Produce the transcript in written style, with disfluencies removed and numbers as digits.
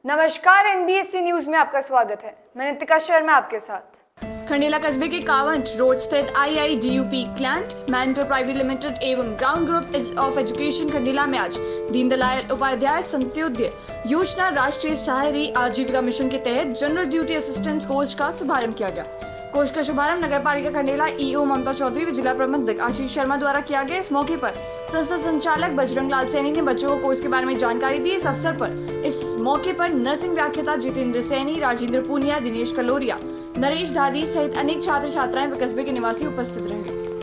नमस्कार, NBSC news में आपका स्वागत है। मैं नितिका शर्मा आपके साथ। खंडेला कस्बे के कावंट रोड स्थित IIDUP क्लांट मैंटर प्राइवेट लिमिटेड एवं ground group of education Khandela में आज दीनदयाल उपाध्याय संत्योदय योजना राष्ट्रीय शहरी आजीविका मिशन के तहत जनरल ड्यूटी असिस्टेंट कोर्स का शुभारंभ किया गया। कोर्स का शुभारंभ नगर पालिका खंडेला EO ममता चौधरी व जिला प्रबंधक आशीष शर्मा द्वारा किया गया। इस मौके पर संस्था संचालक बजरंग लाल सैनी ने बच्चों को कोर्स के बारे में जानकारी दी। इस अवसर पर इस मौके पर नर्सिंग व्याख्याता जितेंद्र सैनी, राजेंद्र पूनिया, दिनेश कलोरिया, नरेश धारी सहित अनेक छात्र छात्राएं व कस्बे के निवासी उपस्थित रहे।